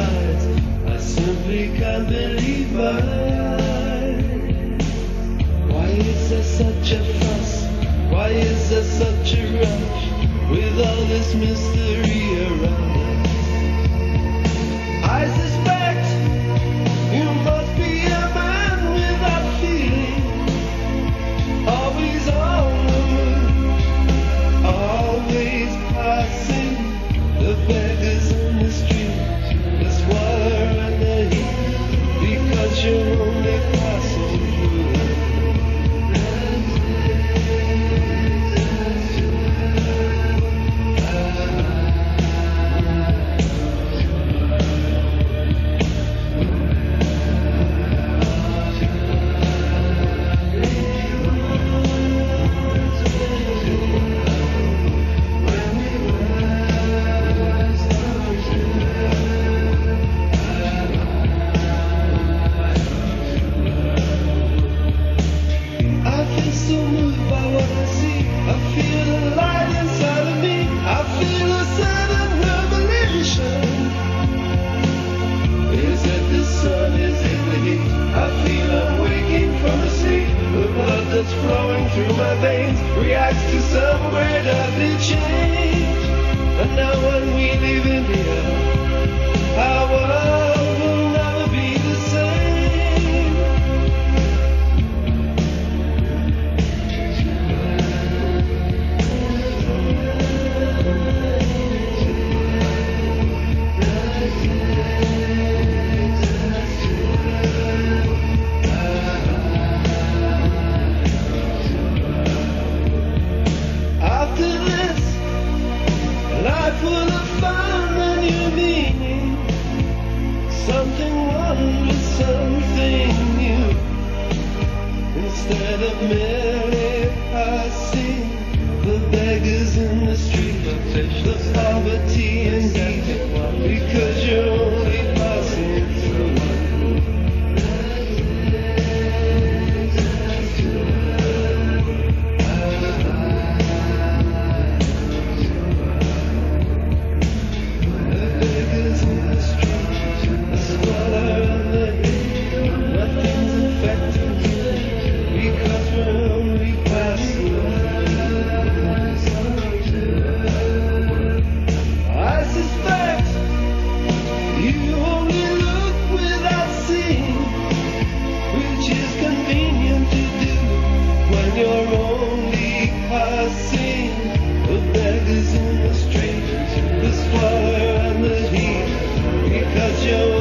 eyes. I simply can't believe my eyes. Why is there such a fuss? Why is there such a rush with all this mystery around us? I suspect you must be a man without feeling, always on the move, always passing the beggars in the streets, the squalor and the heat, because you're only passing through. Flowing through my veins reacts to some great earthly change. And now when we live in here, our world will never be the same. Life will have found a new meaning, something wondrous, something new. Instead of merely passing the beggars in the street, the poverty and heat, because you're only passing through. You're only passing the beggars in the street, the squalor and the heat, because you're